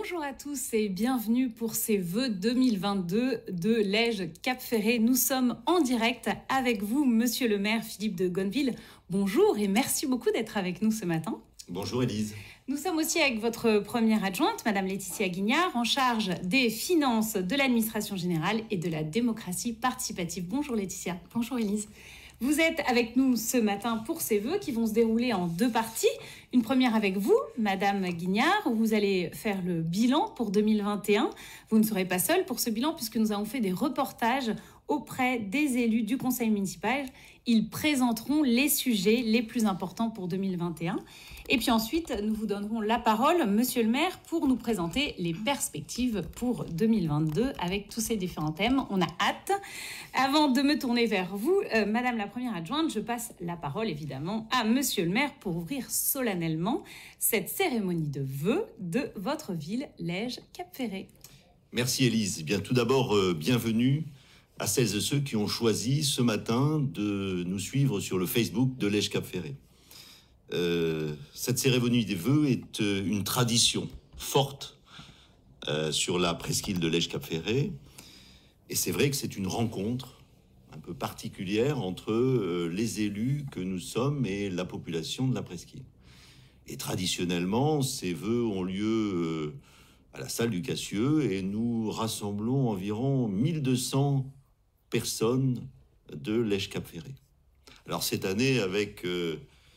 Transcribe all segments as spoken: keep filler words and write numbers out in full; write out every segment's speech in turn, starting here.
Bonjour à tous et bienvenue pour ces vœux deux mille vingt-deux de Lège Cap Ferré. Nous sommes en direct avec vous, monsieur le maire Philippe de Gonneville. Bonjour et merci beaucoup d'être avec nous ce matin. Bonjour Élise. Nous sommes aussi avec votre première adjointe, madame Laetitia Guignard, en charge des finances, de l'administration générale et de la démocratie participative. Bonjour Laetitia. Bonjour Élise. Vous êtes avec nous ce matin pour ces vœux qui vont se dérouler en deux parties. Une première avec vous, madame Guignard, où vous allez faire le bilan pour deux mille vingt et un. Vous ne serez pas seule pour ce bilan puisque nous avons fait des reportages auprès des élus du conseil municipal. Ils présenteront les sujets les plus importants pour deux mille vingt et un. Et puis ensuite, nous vous donnerons la parole, monsieur le maire, pour nous présenter les perspectives pour deux mille vingt-deux avec tous ces différents thèmes. On a hâte. Avant de me tourner vers vous, euh, madame la première adjointe, je passe la parole évidemment à monsieur le maire pour ouvrir solennellement cette cérémonie de vœux de votre ville, Lège Cap Ferré. Merci Élise. Bien, tout d'abord, euh, bienvenue à celles et ceux qui ont choisi ce matin de nous suivre sur le Facebook de Lège Cap Ferré. Euh, cette cérémonie des vœux est euh, une tradition forte euh, sur la presqu'île de Lège Cap Ferré. Et c'est vrai que c'est une rencontre un peu particulière entre euh, les élus que nous sommes et la population de la presqu'île. Et traditionnellement, ces vœux ont lieu euh, à la salle du Cassieux et nous rassemblons environ mille deux cents personnes de Lège Cap Ferré. Alors cette année, avec euh,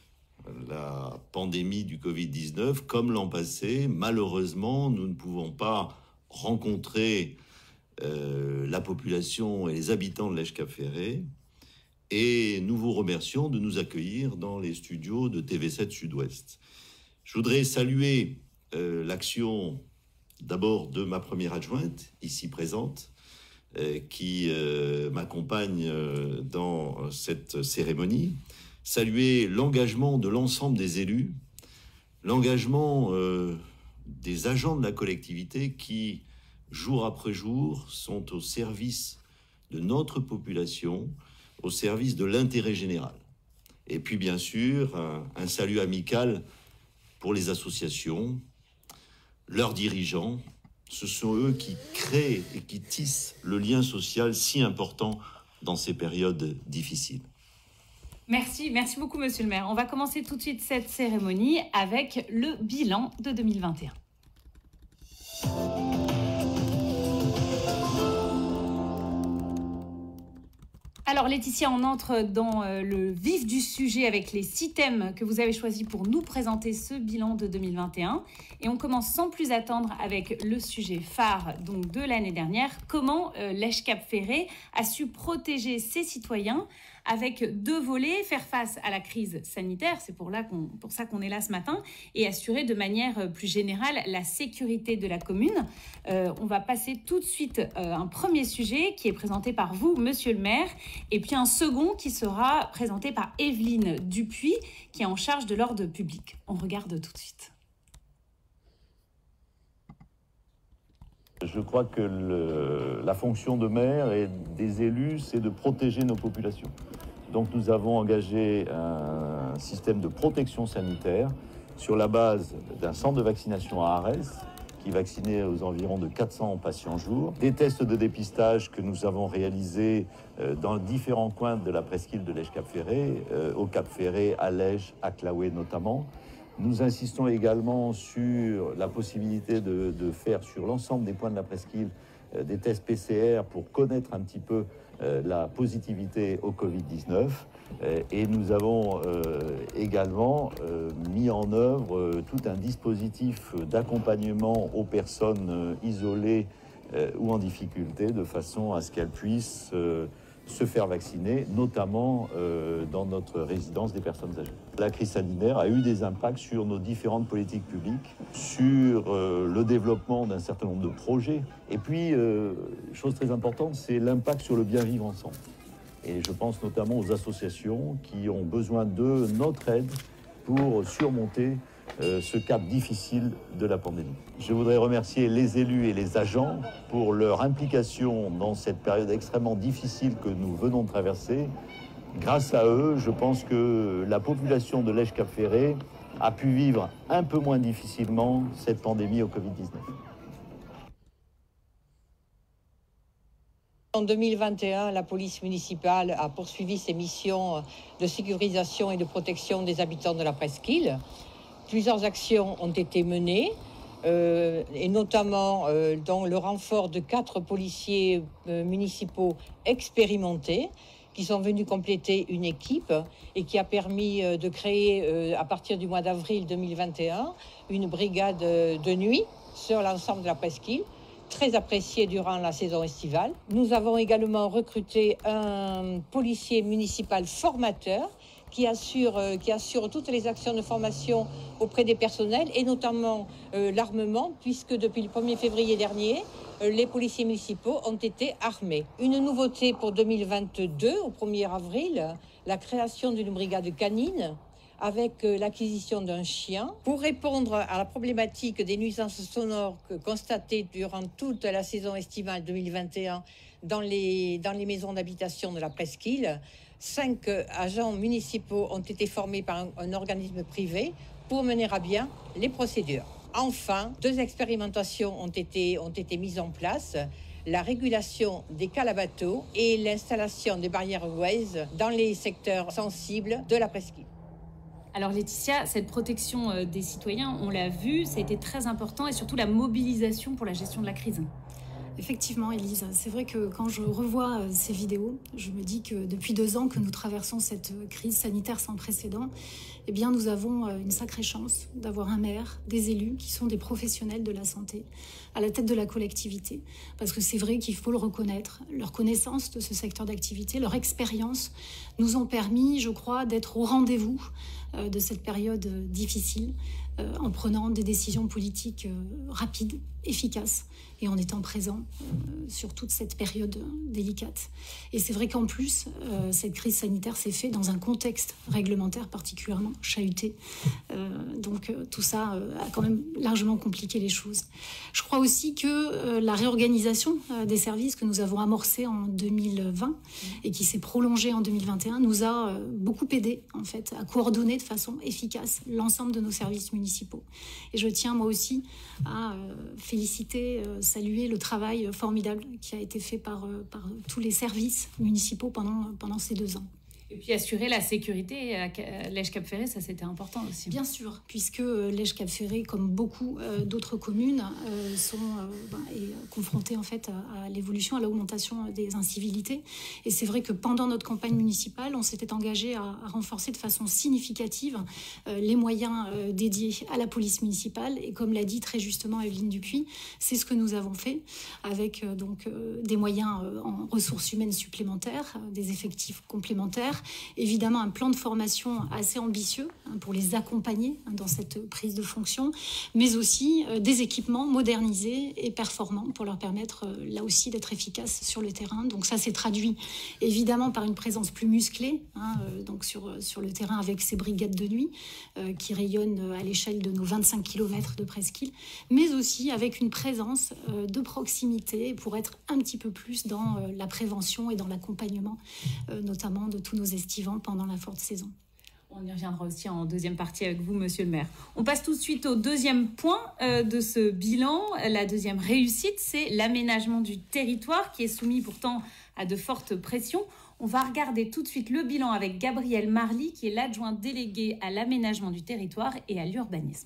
la pandémie du Covid dix-neuf, comme l'an passé, malheureusement, nous ne pouvons pas rencontrer euh, la population et les habitants de Lège Cap Ferré. Et nous vous remercions de nous accueillir dans les studios de T V sept Sud-Ouest. Je voudrais saluer euh, l'action d'abord de ma première adjointe, ici présente, euh, qui euh, m'accompagne euh, dans cette cérémonie. Saluer l'engagement de l'ensemble des élus, l'engagement euh, des agents de la collectivité qui, jour après jour, sont au service de notre population, au service de l'intérêt général. Et puis, bien sûr, un, un salut amical pour les associations, leurs dirigeants. Ce sont eux qui créent et qui tissent le lien social si important dans ces périodes difficiles. Merci, merci beaucoup monsieur le maire. On va commencer tout de suite cette cérémonie avec le bilan de deux mille vingt et un. Alors Laetitia, on entre dans le vif du sujet avec les six thèmes que vous avez choisis pour nous présenter ce bilan de deux mille vingt et un. Et on commence sans plus attendre avec le sujet phare donc, de l'année dernière. Comment euh, Lège Cap Ferré a su protéger ses citoyens avec deux volets, faire face à la crise sanitaire, c'est pour, là qu'on, pour ça qu'on est là ce matin, et assurer de manière plus générale la sécurité de la commune. Euh, on va passer tout de suite euh, un premier sujet qui est présenté par vous, monsieur le maire, et puis un second qui sera présenté par Evelyne Dupuis, qui est en charge de l'ordre public. On regarde tout de suite. Je crois que le, la fonction de maire et des élus, c'est de protéger nos populations. Donc nous avons engagé un système de protection sanitaire sur la base d'un centre de vaccination à Arès, qui vaccinait aux environs de quatre cents patients jour. Des tests de dépistage que nous avons réalisés dans différents coins de la presqu'île de Lège Cap Ferré, au Cap Ferré, à Lège, à Claouet notamment. Nous insistons également sur la possibilité de, de faire sur l'ensemble des points de la presqu'île euh, des tests P C R pour connaître un petit peu euh, la positivité au Covid dix-neuf. Euh, et nous avons euh, également euh, mis en œuvre euh, tout un dispositif d'accompagnement aux personnes euh, isolées euh, ou en difficulté, de façon à ce qu'elles puissent euh, se faire vacciner, notamment euh, dans notre résidence des personnes âgées. La crise sanitaire a eu des impacts sur nos différentes politiques publiques, sur euh, le développement d'un certain nombre de projets. Et puis, euh, chose très importante, c'est l'impact sur le bien vivre ensemble. Et je pense notamment aux associations qui ont besoin de notre aide pour surmonter euh, ce cap difficile de la pandémie. Je voudrais remercier les élus et les agents pour leur implication dans cette période extrêmement difficile que nous venons de traverser. Grâce à eux, je pense que la population de Lège Cap Ferré a pu vivre un peu moins difficilement cette pandémie au Covid dix-neuf. En deux mille vingt et un, la police municipale a poursuivi ses missions de sécurisation et de protection des habitants de la presqu'île. Plusieurs actions ont été menées, euh, et notamment euh, dans le renfort de quatre policiers euh, municipaux expérimentés qui sont venus compléter une équipe et qui a permis euh, de créer, euh, à partir du mois d'avril deux mille vingt et un, une brigade de nuit sur l'ensemble de la presqu'île, très appréciée durant la saison estivale. Nous avons également recruté un policier municipal formateur qui assure, euh, qui assure toutes les actions de formation auprès des personnels et notamment euh, l'armement, puisque depuis le premier février dernier, euh, les policiers municipaux ont été armés. Une nouveauté pour deux mille vingt-deux, au premier avril, la création d'une brigade canine avec l'acquisition d'un chien pour répondre à la problématique des nuisances sonores constatées durant toute la saison estivale deux mille vingt et un dans les, dans les maisons d'habitation de la presqu'île. Cinq agents municipaux ont été formés par un, un organisme privé pour mener à bien les procédures. Enfin, deux expérimentations ont été, ont été mises en place. La régulation des cales à bateaux et l'installation des barrières Waze dans les secteurs sensibles de la presqu'île. Alors Laetitia, cette protection des citoyens, on l'a vu, ça a été très important et surtout la mobilisation pour la gestion de la crise. Effectivement, Élise, c'est vrai que quand je revois ces vidéos, je me dis que depuis deux ans que nous traversons cette crise sanitaire sans précédent, eh bien nous avons une sacrée chance d'avoir un maire, des élus qui sont des professionnels de la santé à la tête de la collectivité. Parce que c'est vrai qu'il faut le reconnaître, leur connaissance de ce secteur d'activité, leur expérience nous ont permis, je crois, d'être au rendez-vous de cette période difficile en prenant des décisions politiques rapides, efficaces et en étant présent euh, sur toute cette période délicate. Et c'est vrai qu'en plus, euh, cette crise sanitaire s'est faite dans un contexte réglementaire particulièrement chahuté. Euh, donc euh, tout ça euh, a quand même largement compliqué les choses. Je crois aussi que euh, la réorganisation euh, des services que nous avons amorcée en deux mille vingt et qui s'est prolongée en deux mille vingt et un nous a euh, beaucoup aidé en fait, à coordonner de façon efficace l'ensemble de nos services municipaux. Et je tiens moi aussi à euh, féliciter, euh, saluer le travail formidable qui a été fait par, par tous les services municipaux pendant, pendant ces deux ans. Et puis assurer la sécurité à Lège-Cap-Ferré, ça c'était important aussi. Bien sûr, puisque Lège-Cap-Ferré, comme beaucoup euh, d'autres communes, euh, sont euh, ben, et, confrontées en fait à, à l'évolution, à l'augmentation des incivilités. Et c'est vrai que pendant notre campagne municipale, on s'était engagé à, à renforcer de façon significative euh, les moyens euh, dédiés à la police municipale. Et comme l'a dit très justement Evelyne Dupuis, c'est ce que nous avons fait avec euh, donc euh, des moyens euh, en ressources humaines supplémentaires, euh, des effectifs complémentaires. Évidemment, un plan de formation assez ambitieux hein, pour les accompagner hein, dans cette prise de fonction, mais aussi euh, des équipements modernisés et performants pour leur permettre euh, là aussi d'être efficaces sur le terrain. Donc ça s'est traduit évidemment par une présence plus musclée hein, euh, donc sur, sur le terrain avec ces brigades de nuit euh, qui rayonnent à l'échelle de nos vingt-cinq kilomètres de presqu'île, mais aussi avec une présence euh, de proximité pour être un petit peu plus dans euh, la prévention et dans l'accompagnement, euh, notamment de tous nos estivants pendant la forte saison. On y reviendra aussi en deuxième partie avec vous, monsieur le maire. On passe tout de suite au deuxième point euh, de ce bilan. La deuxième réussite, c'est l'aménagement du territoire qui est soumis pourtant à de fortes pressions. On va regarder tout de suite le bilan avec Gabriel Marly, qui est l'adjoint délégué à l'aménagement du territoire et à l'urbanisme.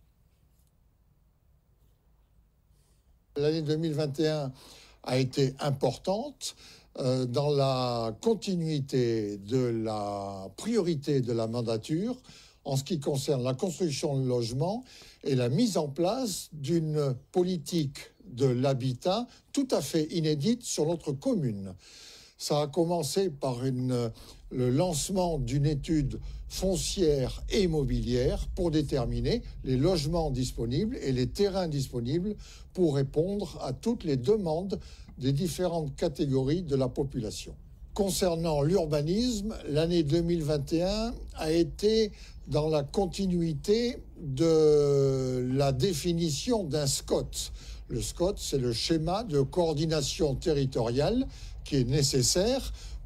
L'année deux mille vingt et un a été importante. Euh, dans la continuité de la priorité de la mandature en ce qui concerne la construction de logements et la mise en place d'une politique de l'habitat tout à fait inédite sur notre commune. Ça a commencé par une, le lancement d'une étude foncière et immobilière pour déterminer les logements disponibles et les terrains disponibles pour répondre à toutes les demandes des différentes catégories de la population. Concernant l'urbanisme, l'année deux mille vingt et un a été dans la continuité de la définition d'un S C O T. Le S C O T, c'est le schéma de coordination territoriale qui est nécessaire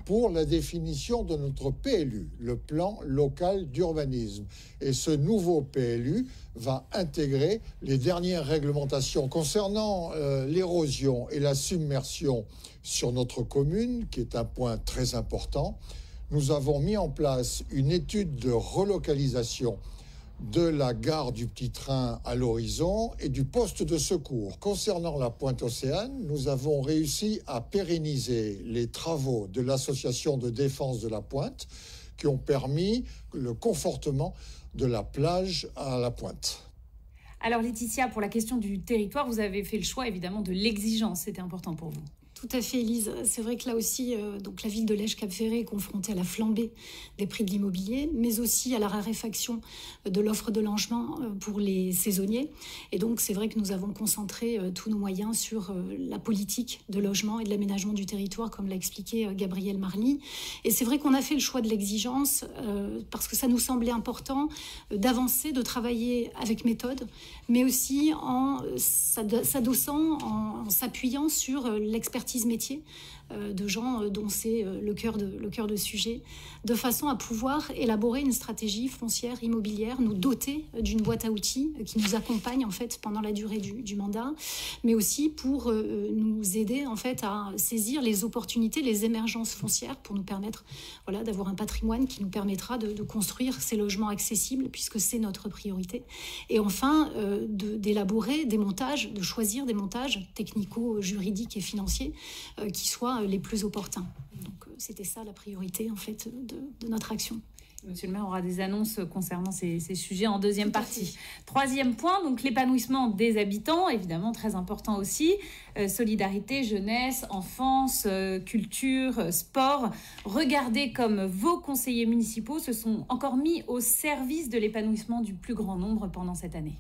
pour la définition de notre P L U, le plan local d'urbanisme. Et ce nouveau P L U va intégrer les dernières réglementations concernant euh, l'érosion et la submersion sur notre commune, qui est un point très important. Nous avons mis en place une étude de relocalisation de la gare du Petit Train à l'horizon et du poste de secours. Concernant la Pointe Océane, nous avons réussi à pérenniser les travaux de l'association de défense de la Pointe qui ont permis le confortement de la plage à la Pointe. Alors Laetitia, pour la question du territoire, vous avez fait le choix évidemment de l'exigence, c'était important pour vous. Tout à fait, Élise. C'est vrai que là aussi, euh, donc la ville de Lège-Cap-Ferré est confrontée à la flambée des prix de l'immobilier, mais aussi à la raréfaction de l'offre de logement euh, pour les saisonniers. Et donc, c'est vrai que nous avons concentré euh, tous nos moyens sur euh, la politique de logement et de l'aménagement du territoire, comme l'a expliqué euh, Gabriel Marly. Et c'est vrai qu'on a fait le choix de l'exigence euh, parce que ça nous semblait important euh, d'avancer, de travailler avec méthode, mais aussi en euh, s'adossant, en, en s'appuyant sur euh, l'expertise métier euh, de gens euh, dont c'est euh, le cœur de, le cœur de sujet, de façon à pouvoir élaborer une stratégie foncière immobilière, nous doter d'une boîte à outils euh, qui nous accompagne en fait pendant la durée du, du mandat, mais aussi pour euh, nous aider en fait à saisir les opportunités, les émergences foncières pour nous permettre voilà, d'avoir un patrimoine qui nous permettra de, de construire ces logements accessibles puisque c'est notre priorité. Et enfin, euh, de, d'élaborer des montages, de choisir des montages technico-juridiques et financiers euh, qui soient les plus opportuns. Donc euh, c'était ça la priorité en fait de, de notre action. Monsieur le maire aura des annonces concernant ces, ces sujets en deuxième partie. Troisième point, donc l'épanouissement des habitants, évidemment très important aussi. Euh, solidarité, jeunesse, enfance, euh, culture, euh, sport. Regardez comme vos conseillers municipaux se sont encore mis au service de l'épanouissement du plus grand nombre pendant cette année.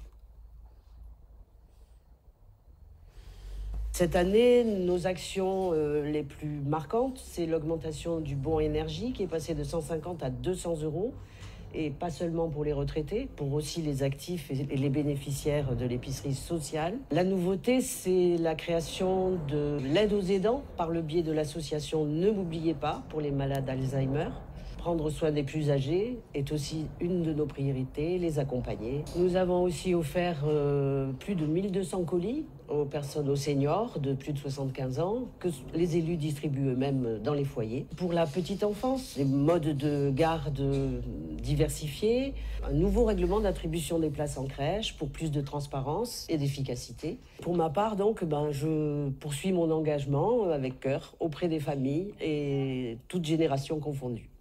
Cette année, nos actions euh, les plus marquantes, c'est l'augmentation du bon énergie qui est passé de cent cinquante à deux cents euros. Et pas seulement pour les retraités, pour aussi les actifs et les bénéficiaires de l'épicerie sociale. La nouveauté, c'est la création de l'aide aux aidants par le biais de l'association Ne m'oubliez pas pour les malades Alzheimer. Prendre soin des plus âgés est aussi une de nos priorités, les accompagner. Nous avons aussi offert euh, plus de mille deux cents colis aux personnes, aux seniors de plus de soixante-quinze ans, que les élus distribuent eux-mêmes dans les foyers. Pour la petite enfance, des modes de garde diversifiés, un nouveau règlement d'attribution des places en crèche pour plus de transparence et d'efficacité. Pour ma part, donc, ben, je poursuis mon engagement avec cœur auprès des familles et toutes générations confondues.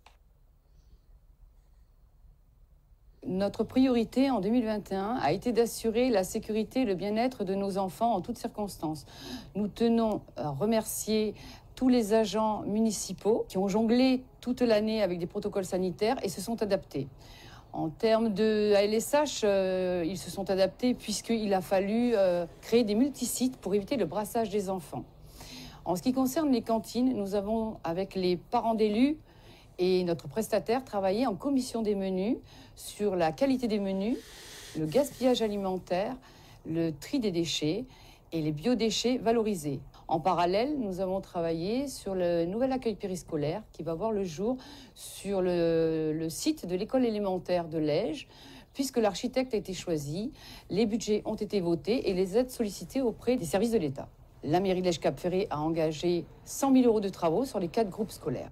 Notre priorité en deux mille vingt et un a été d'assurer la sécurité et le bien-être de nos enfants en toutes circonstances. Nous tenons à remercier tous les agents municipaux qui ont jonglé toute l'année avec des protocoles sanitaires et se sont adaptés. En termes de A L S H, euh, ils se sont adaptés puisqu'il a fallu euh, créer des multisites pour éviter le brassage des enfants. En ce qui concerne les cantines, nous avons, avec les parents d'élus, et notre prestataire travaillait en commission des menus sur la qualité des menus, le gaspillage alimentaire, le tri des déchets et les biodéchets valorisés. En parallèle, nous avons travaillé sur le nouvel accueil périscolaire qui va voir le jour sur le, le site de l'école élémentaire de Lège, puisque l'architecte a été choisi, les budgets ont été votés et les aides sollicitées auprès des services de l'État. La mairie de Lège-Cap-Ferré a engagé cent mille euros de travaux sur les quatre groupes scolaires.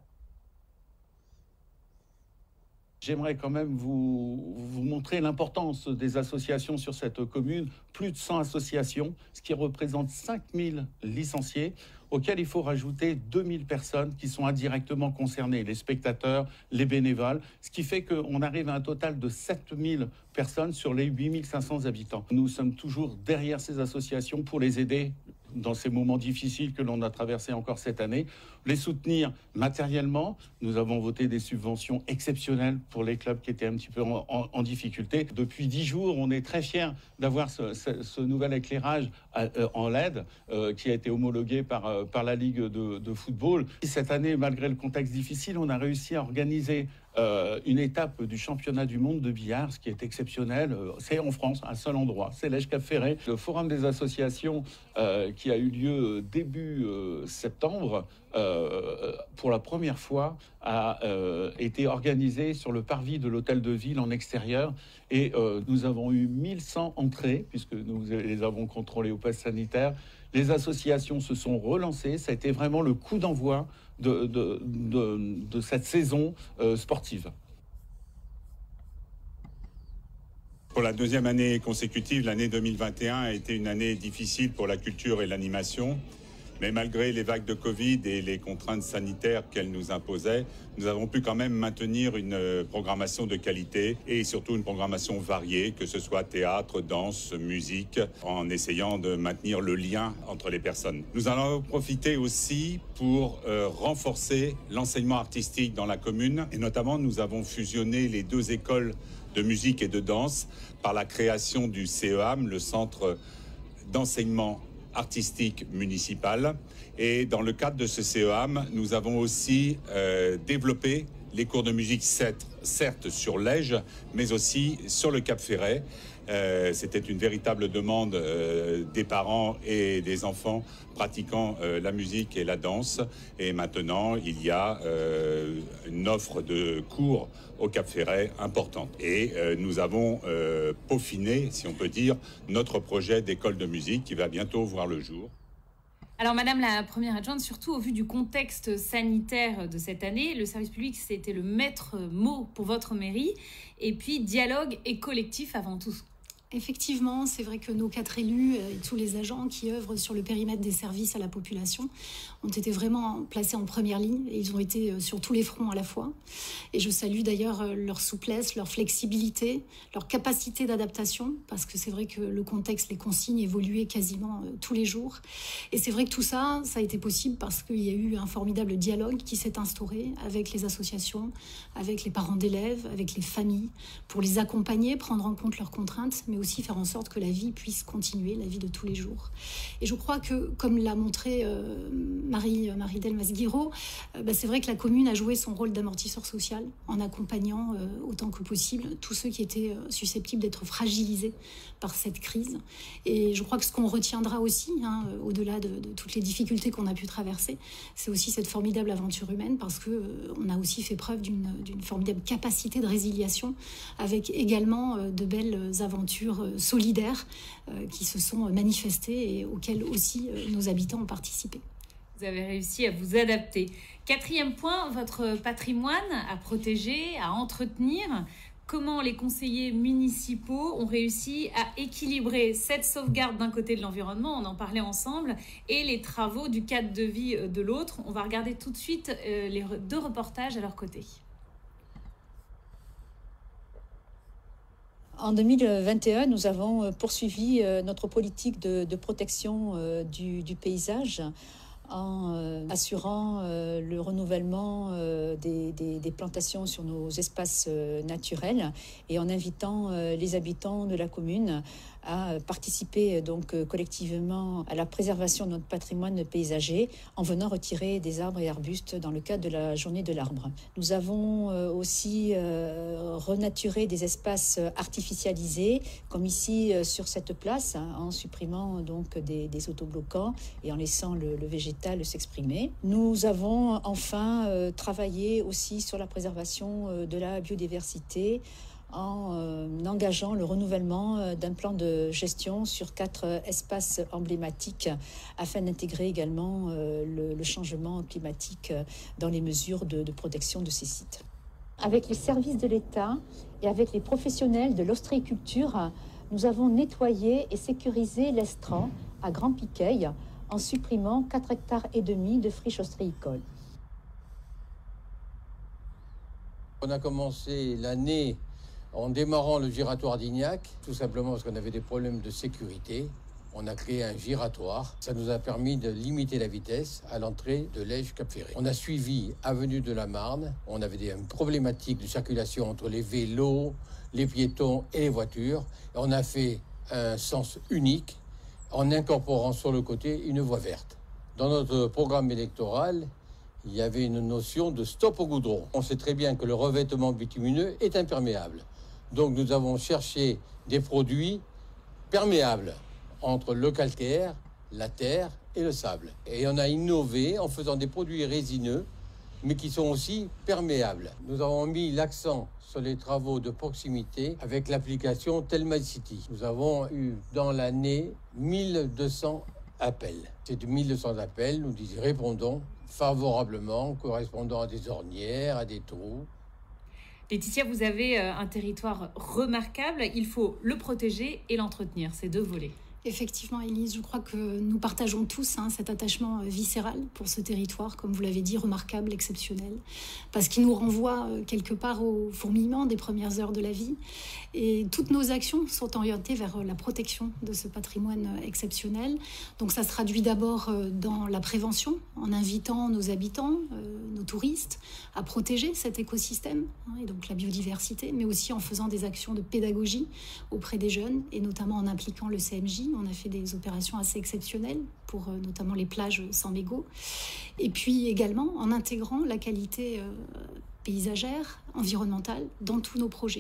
J'aimerais quand même vous, vous montrer l'importance des associations sur cette commune. Plus de cent associations, ce qui représente cinq mille licenciés, auxquels il faut rajouter deux mille personnes qui sont indirectement concernées, les spectateurs, les bénévoles, ce qui fait qu'on arrive à un total de sept mille personnes sur les huit mille cinq cents habitants. Nous sommes toujours derrière ces associations pour les aider dans ces moments difficiles que l'on a traversés encore cette année, les soutenir matériellement. Nous avons voté des subventions exceptionnelles pour les clubs qui étaient un petit peu en, en, en difficulté. Depuis dix jours, on est très fiers d'avoir ce, ce, ce nouvel éclairage à, euh, en L E D euh, qui a été homologué par, euh, par la Ligue de, de football. Et cette année, malgré le contexte difficile, on a réussi à organiser euh, une étape du championnat du monde de billard, ce qui est exceptionnel. C'est en France, un seul endroit, c'est Lège Cap Ferret. Le forum des associations euh, qui a eu lieu début euh, septembre, euh, pour la première fois, a euh, été organisé sur le parvis de l'hôtel de ville en extérieur. Et euh, nous avons eu mille cent entrées, puisque nous les avons contrôlées au pass sanitaire. Les associations se sont relancées. Ça a été vraiment le coup d'envoi de, de, de, de cette saison euh, sportive. Pour la deuxième année consécutive, l'année deux mille vingt et un a été une année difficile pour la culture et l'animation. Mais malgré les vagues de Covid et les contraintes sanitaires qu'elles nous imposaient, nous avons pu quand même maintenir une programmation de qualité et surtout une programmation variée, que ce soit théâtre, danse, musique, en essayant de maintenir le lien entre les personnes. Nous allons profiter aussi pour euh, renforcer l'enseignement artistique dans la commune. Et notamment, nous avons fusionné les deux écoles de musique et de danse par la création du C E A M, le Centre d'enseignement artistique municipal. Et dans le cadre de ce C E A M, nous avons aussi euh, développé les cours de musique, certes, certes sur Lège, mais aussi sur le Cap Ferret. Euh, C'était une véritable demande euh, des parents et des enfants pratiquant euh, la musique et la danse. Et maintenant, il y a euh, une offre de cours au Cap Ferret importante. Et euh, nous avons euh, peaufiné, si on peut dire, notre projet d'école de musique qui va bientôt voir le jour. Alors, Madame la Première Adjointe, surtout au vu du contexte sanitaire de cette année, le service public, c'était le maître mot pour votre mairie. Et puis, dialogue et collectif avant tout. Effectivement, c'est vrai que nos quatre élus et tous les agents qui œuvrent sur le périmètre des services à la population ont été vraiment placés en première ligne et ils ont été sur tous les fronts à la fois. Et je salue d'ailleurs leur souplesse, leur flexibilité, leur capacité d'adaptation, parce que c'est vrai que le contexte, les consignes évoluaient quasiment tous les jours. Et c'est vrai que tout ça, ça a été possible parce qu'il y a eu un formidable dialogue qui s'est instauré avec les associations, avec les parents d'élèves, avec les familles, pour les accompagner, prendre en compte leurs contraintes, mais aussi faire en sorte que la vie puisse continuer, la vie de tous les jours. Et je crois que, comme l'a montré euh, Marie, Marie Delmas-Guiraud, euh, bah, c'est vrai que la commune a joué son rôle d'amortisseur social en accompagnant euh, autant que possible tous ceux qui étaient euh, susceptibles d'être fragilisés par cette crise. Et je crois que ce qu'on retiendra aussi, hein, au-delà de, de toutes les difficultés qu'on a pu traverser, c'est aussi cette formidable aventure humaine, parce qu'on euh, a aussi fait preuve d'une d'une formidable capacité de résiliation, avec également euh, de belles aventures solidaires euh, qui se sont manifestées et auxquelles aussi euh, nos habitants ont participé. Vous avez réussi à vous adapter. Quatrième point, votre patrimoine à protéger, à entretenir. Comment les conseillers municipaux ont réussi à équilibrer cette sauvegarde d'un côté de l'environnement, on en parlait ensemble, et les travaux du cadre de vie de l'autre. On va regarder tout de suite euh, les deux reportages à leur côté. En deux mille vingt et un, nous avons poursuivi notre politique de, de protection du, du paysage en assurant le renouvellement des, des, des plantations sur nos espaces naturels et en invitant les habitants de la commune à participer donc collectivement à la préservation de notre patrimoine paysager en venant retirer des arbres et arbustes dans le cadre de la journée de l'arbre. Nous avons aussi renaturé des espaces artificialisés, comme ici sur cette place, en supprimant donc des, des autobloquants et en laissant le, le végétal s'exprimer. Nous avons enfin travaillé aussi sur la préservation de la biodiversité, en euh, engageant le renouvellement euh, d'un plan de gestion sur quatre euh, espaces emblématiques afin d'intégrer également euh, le, le changement climatique euh, dans les mesures de, de protection de ces sites. Avec les services de l'État et avec les professionnels de l'ostréiculture, nous avons nettoyé et sécurisé l'estran à Grand Piqueil en supprimant quatre hectares et demi de friches ostréicoles. On a commencé l'année en démarrant le giratoire d'Ignac, tout simplement parce qu'on avait des problèmes de sécurité. On a créé un giratoire. Ça nous a permis de limiter la vitesse à l'entrée de Lège Cap Ferret. On a suivi avenue de la Marne. On avait des problématiques de circulation entre les vélos, les piétons et les voitures. Et on a fait un sens unique en incorporant sur le côté une voie verte. Dans notre programme électoral, il y avait une notion de stop au goudron. On sait très bien que le revêtement bitumineux est imperméable. Donc nous avons cherché des produits perméables entre le calcaire, la terre et le sable. Et on a innové en faisant des produits résineux, mais qui sont aussi perméables. Nous avons mis l'accent sur les travaux de proximité avec l'application Telmacity. Nous avons eu dans l'année mille deux cents appels. Ces mille deux cents appels, nous y répondons favorablement, correspondant à des ornières, à des trous. Laetitia, vous avez un territoire remarquable. Il faut le protéger et l'entretenir, ces deux volets. Effectivement, Élise, je crois que nous partageons tous hein, cet attachement viscéral pour ce territoire, comme vous l'avez dit, remarquable, exceptionnel, parce qu'il nous renvoie quelque part au fourmillement des premières heures de la vie. Et toutes nos actions sont orientées vers la protection de ce patrimoine exceptionnel. Donc ça se traduit d'abord dans la prévention, en invitant nos habitants, nos touristes, à protéger cet écosystème, hein, et donc la biodiversité, mais aussi en faisant des actions de pédagogie auprès des jeunes, et notamment en impliquant le C M J. On a fait des opérations assez exceptionnelles pour euh, notamment les plages sans mégots. Et puis également en intégrant la qualité euh, paysagère, environnementale dans tous nos projets.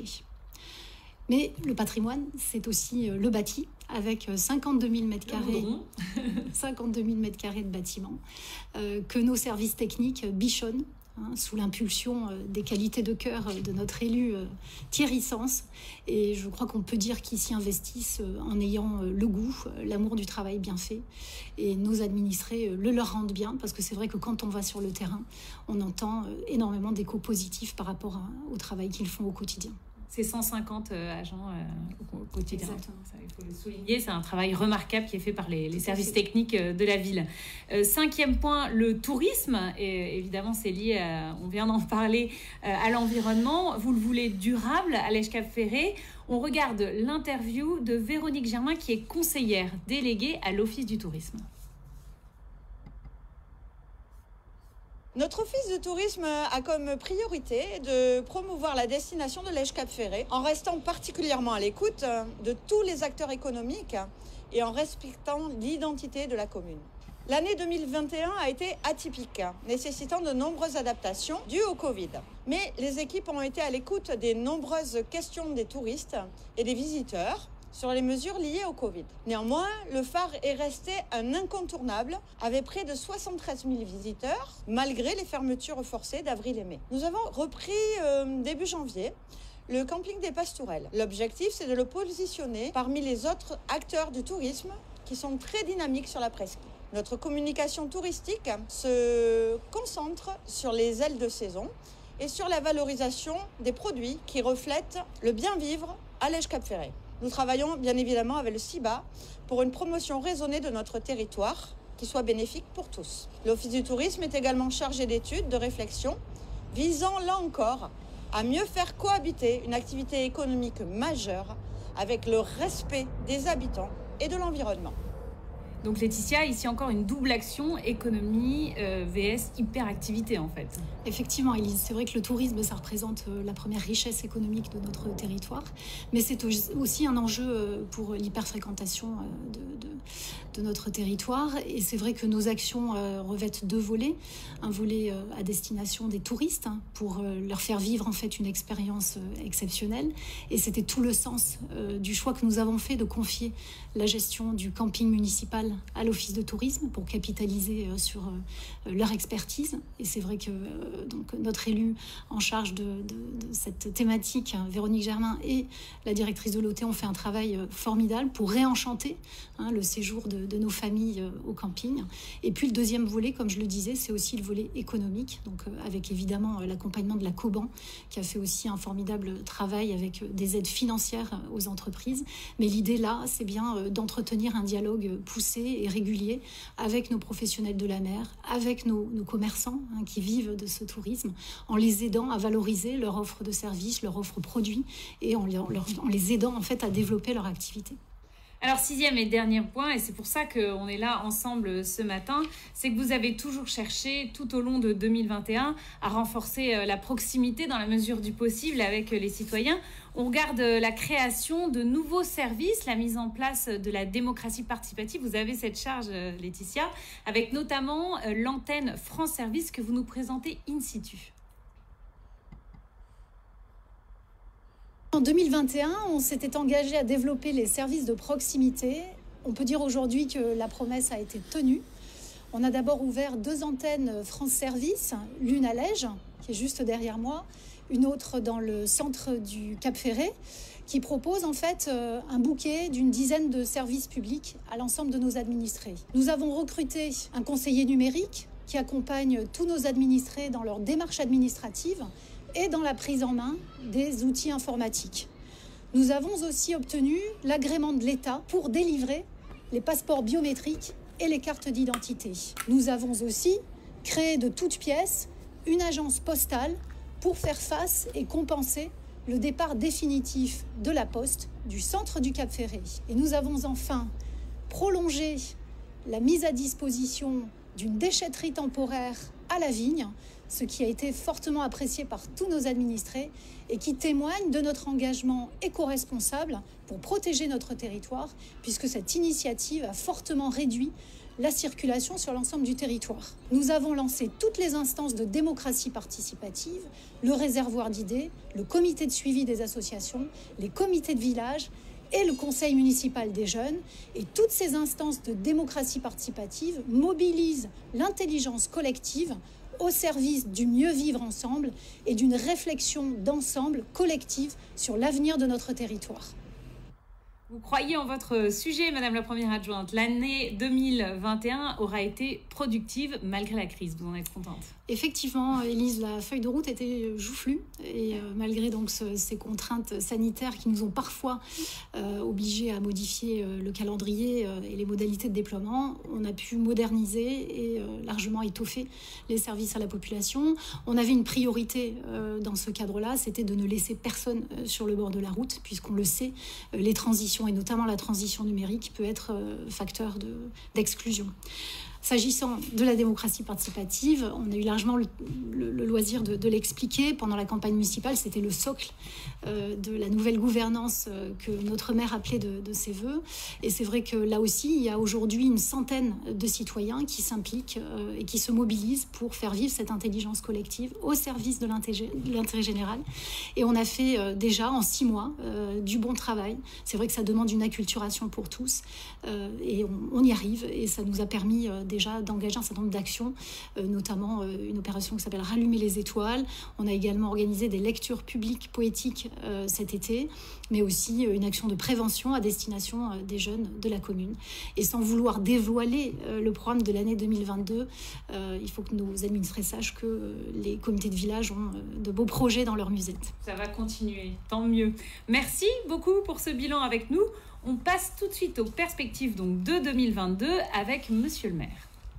Mais le patrimoine, c'est aussi euh, le bâti, avec cinquante-deux mille mètres carrés, cinquante-deux mille mètres carrés de bâtiments euh, que nos services techniques bichonnent, Hein, sous l'impulsion euh, des qualités de cœur euh, de notre élu euh, Thierry Sens. Et je crois qu'on peut dire qu'ils s'y investissent euh, en ayant euh, le goût, euh, l'amour du travail bien fait. Et nos administrés euh, le leur rendent bien, parce que c'est vrai que quand on va sur le terrain, on entend euh, énormément d'échos positifs par rapport à, au travail qu'ils font au quotidien. C'est cent cinquante euh, agents euh, au quotidien. Exactement. Ça, il faut le souligner. C'est un travail remarquable qui est fait par les, les services techniques euh, de la ville. Euh, cinquième point, le tourisme. Et évidemment, c'est lié, à, on vient d'en parler, euh, à l'environnement. Vous le voulez durable à Lège Cap Ferré. On regarde l'interview de Véronique Germain, qui est conseillère déléguée à l'Office du tourisme. Notre office de tourisme a comme priorité de promouvoir la destination de Lège Cap Ferré en restant particulièrement à l'écoute de tous les acteurs économiques et en respectant l'identité de la commune. L'année deux mille vingt et un a été atypique, nécessitant de nombreuses adaptations dues au Covid. Mais les équipes ont été à l'écoute des nombreuses questions des touristes et des visiteurs sur les mesures liées au Covid. Néanmoins, le phare est resté un incontournable avec près de soixante-treize mille visiteurs, malgré les fermetures forcées d'avril et mai. Nous avons repris euh, début janvier le camping des Pastourelles. L'objectif, c'est de le positionner parmi les autres acteurs du tourisme qui sont très dynamiques sur la presqu'île. Notre communication touristique se concentre sur les ailes de saison et sur la valorisation des produits qui reflètent le bien-vivre à Lège Cap Ferré. Nous travaillons bien évidemment avec le C I B A pour une promotion raisonnée de notre territoire qui soit bénéfique pour tous. L'Office du tourisme est également chargé d'études, de réflexion, visant là encore à mieux faire cohabiter une activité économique majeure avec le respect des habitants et de l'environnement. Donc Laetitia, ici encore une double action, économie euh, vs hyperactivité en fait. Effectivement, Élise, c'est vrai que le tourisme, ça représente euh, la première richesse économique de notre territoire, mais c'est aussi un enjeu euh, pour l'hyperfréquentation euh, de, de, de notre territoire. Et c'est vrai que nos actions euh, revêtent deux volets. Un volet euh, à destination des touristes, hein, pour euh, leur faire vivre en fait une expérience euh, exceptionnelle. Et c'était tout le sens euh, du choix que nous avons fait de confier la gestion du camping municipal à l'Office de tourisme pour capitaliser euh, sur euh, leur expertise. Et c'est vrai que euh, donc, notre élue en charge de, de, de cette thématique, hein, Véronique Germain, et la directrice de l'O T ont fait un travail euh, formidable pour réenchanter hein, le séjour de, de nos familles euh, au camping. Et puis le deuxième volet, comme je le disais, c'est aussi le volet économique, donc euh, avec évidemment euh, l'accompagnement de la Coban, qui a fait aussi un formidable travail avec euh, des aides financières euh, aux entreprises. Mais l'idée là, c'est bien euh, d'entretenir un dialogue poussé et régulier avec nos professionnels de la mer, avec nos, nos commerçants hein, qui vivent de ce tourisme, en les aidant à valoriser leur offre de services, leur offre produits et en, leur, en les aidant en fait à développer leur activité. Alors, sixième et dernier point, et c'est pour ça qu'on est là ensemble ce matin, c'est que vous avez toujours cherché tout au long de deux mille vingt et un à renforcer la proximité dans la mesure du possible avec les citoyens. On regarde la création de nouveaux services, la mise en place de la démocratie participative. Vous avez cette charge, Laetitia, avec notamment l'antenne France Service que vous nous présentez in situ. En deux mille vingt et un, on s'était engagé à développer les services de proximité. On peut dire aujourd'hui que la promesse a été tenue. On a d'abord ouvert deux antennes France Service, l'une à Lège, qui est juste derrière moi, une autre dans le centre du Cap Ferret, qui propose en fait un bouquet d'une dizaine de services publics à l'ensemble de nos administrés. Nous avons recruté un conseiller numérique qui accompagne tous nos administrés dans leur démarche administrative et dans la prise en main des outils informatiques. Nous avons aussi obtenu l'agrément de l'État pour délivrer les passeports biométriques et les cartes d'identité. Nous avons aussi créé de toutes pièces une agence postale pour faire face et compenser le départ définitif de la Poste du centre du Cap Ferret. Et nous avons enfin prolongé la mise à disposition d'une déchetterie temporaire à la Vigne, ce qui a été fortement apprécié par tous nos administrés et qui témoigne de notre engagement éco-responsable pour protéger notre territoire, puisque cette initiative a fortement réduit la circulation sur l'ensemble du territoire. Nous avons lancé toutes les instances de démocratie participative, le réservoir d'idées, le comité de suivi des associations, les comités de village et le conseil municipal des jeunes. Et toutes ces instances de démocratie participative mobilisent l'intelligence collective au service du mieux vivre ensemble et d'une réflexion d'ensemble collective sur l'avenir de notre territoire. Vous croyez en votre sujet, Madame la Première Adjointe. L'année deux mille vingt et un aura été productive malgré la crise. Vous en êtes contente? Effectivement, Élise, la feuille de route était joufflue et euh, malgré donc ce, ces contraintes sanitaires qui nous ont parfois euh, obligés à modifier euh, le calendrier euh, et les modalités de déploiement, on a pu moderniser et euh, largement étoffer les services à la population. On avait une priorité euh, dans ce cadre-là, c'était de ne laisser personne euh, sur le bord de la route, puisqu'on le sait, euh, les transitions et notamment la transition numérique peut être euh, facteur de, d'exclusion. S'agissant de la démocratie participative, on a eu largement le, le, le loisir de, de l'expliquer. Pendant la campagne municipale, c'était le socle euh, de la nouvelle gouvernance euh, que notre maire appelait de, de ses voeux. Et c'est vrai que là aussi, il y a aujourd'hui une centaine de citoyens qui s'impliquent euh, et qui se mobilisent pour faire vivre cette intelligence collective au service de l'intérêt général. Et on a fait euh, déjà en six mois euh, du bon travail. C'est vrai que ça demande une acculturation pour tous euh, et on, on y arrive. Et ça nous a permis euh, déjà d'engager un certain nombre d'actions, euh, notamment euh, une opération qui s'appelle Rallumer les étoiles. On a également organisé des lectures publiques poétiques euh, cet été, mais aussi euh, une action de prévention à destination euh, des jeunes de la commune. Et sans vouloir dévoiler euh, le programme de l'année deux mille vingt-deux, euh, il faut que nos administrés sachent que euh, les comités de village ont euh, de beaux projets dans leur musette. Ça va continuer, tant mieux. Merci beaucoup pour ce bilan avec nous. On passe tout de suite aux perspectives donc, de deux mille vingt-deux avec Monsieur le maire.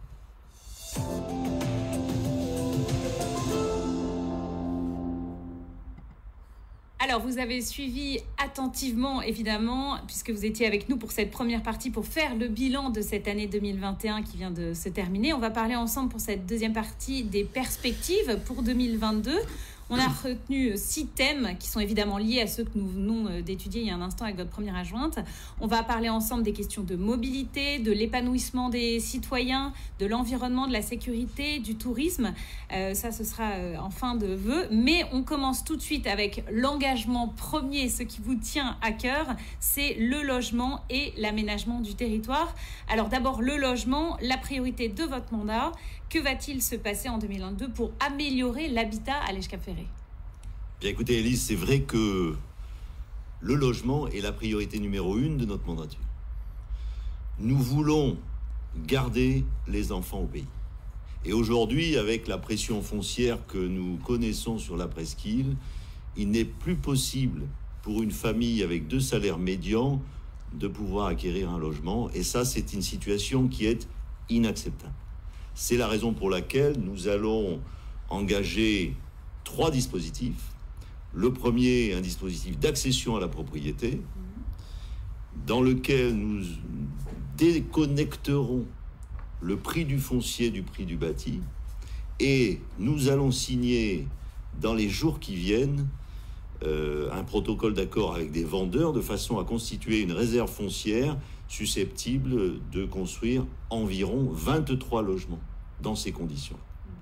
Alors, vous avez suivi attentivement, évidemment, puisque vous étiez avec nous pour cette première partie, pour faire le bilan de cette année deux mille vingt et un qui vient de se terminer. On va parler ensemble pour cette deuxième partie des perspectives pour deux mille vingt-deux. On a retenu six thèmes qui sont évidemment liés à ceux que nous venons d'étudier il y a un instant avec votre première adjointe. On va parler ensemble des questions de mobilité, de l'épanouissement des citoyens, de l'environnement, de la sécurité, du tourisme. Euh, ça, ce sera euh, en fin de vœux. Mais on commence tout de suite avec l'engagement premier, ce qui vous tient à cœur, c'est le logement et l'aménagement du territoire. Alors d'abord, le logement, la priorité de votre mandat. Que va-t-il se passer en deux mille vingt-deux pour améliorer l'habitat à Lège-Cap-Ferret? Bien écoutez, Élise, c'est vrai que le logement est la priorité numéro une de notre mandature. Nous voulons garder les enfants au pays. Et aujourd'hui, avec la pression foncière que nous connaissons sur la presqu'île, il n'est plus possible pour une famille avec deux salaires médians de pouvoir acquérir un logement. Et ça, c'est une situation qui est inacceptable. C'est la raison pour laquelle nous allons engager trois dispositifs. Le premier, un dispositif d'accession à la propriété. dans lequel nous déconnecterons le prix du foncier du prix du bâti, et nous allons signer dans les jours qui viennent euh, un protocole d'accord avec des vendeurs de façon à constituer une réserve foncière susceptible de construire environ vingt-trois logements dans ces conditions.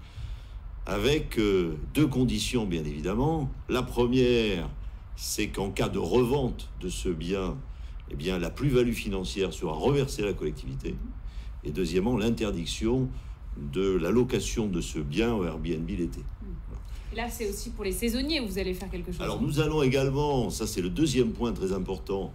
Avec euh, deux conditions, bien évidemment. La première, c'est qu'en cas de revente de ce bien, eh bien, la plus-value financière sera reversée à la collectivité. Et deuxièmement, l'interdiction de la location de ce bien au Airbnb l'été. Et là, c'est aussi pour les saisonniers où vous allez faire quelque chose. Alors, nous allons également, ça c'est le deuxième point très important,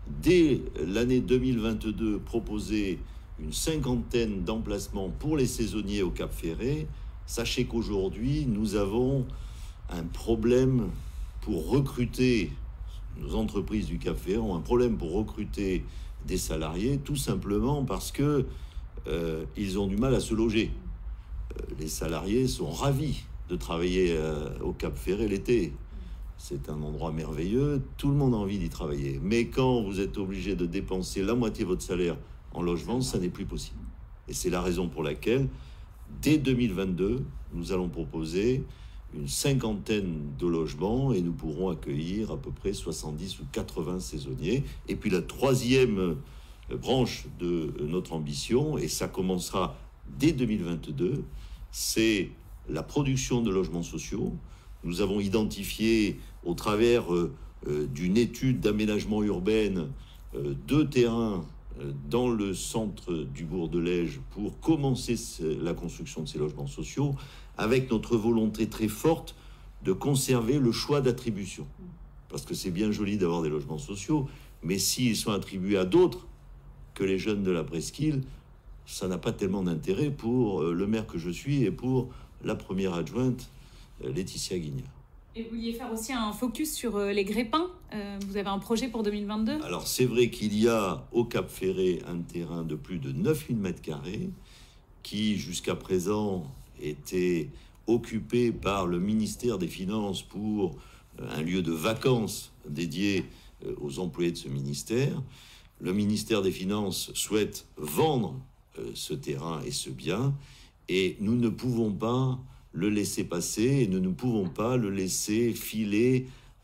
dès l'année deux mille vingt-deux, proposer une cinquantaine d'emplacements pour les saisonniers au Cap Ferret. Sachez qu'aujourd'hui, nous avons un problème pour recruter, nos entreprises du Cap Ferret ont un problème pour recruter des salariés, tout simplement parce que euh, ils ont du mal à se loger. Euh, les salariés sont ravis de travailler euh, au Cap Ferret l'été. C'est un endroit merveilleux, tout le monde a envie d'y travailler. Mais quand vous êtes obligé de dépenser la moitié de votre salaire en logement, ça n'est plus possible. Et c'est la raison pour laquelle, dès deux mille vingt-deux, nous allons proposer une cinquantaine de logements et nous pourrons accueillir à peu près soixante-dix ou quatre-vingts saisonniers. Et puis la troisième branche de notre ambition, et ça commencera dès deux mille vingt-deux, c'est la production de logements sociaux. Nous avons identifié au travers euh, euh, d'une étude d'aménagement urbaine euh, deux terrains euh, dans le centre du bourg de Lège pour commencer la construction de ces logements sociaux, avec notre volonté très forte de conserver le choix d'attribution. Parce que c'est bien joli d'avoir des logements sociaux, mais s'ils sont attribués à d'autres que les jeunes de la presqu'île, ça n'a pas tellement d'intérêt pour le maire que je suis et pour la première adjointe, Laetitia Guignard. Et vous vouliez faire aussi un focus sur les grépins. Euh, vous avez un projet pour deux mille vingt-deux? Alors c'est vrai qu'il y a au Cap Ferret un terrain de plus de neuf mille mètres carrés qui jusqu'à présent était occupé par le ministère des Finances pour un lieu de vacances dédié aux employés de ce ministère. Le ministère des Finances souhaite vendre ce terrain et ce bien, et nous ne pouvons pas le laisser passer, et nous ne pouvons pas le laisser filer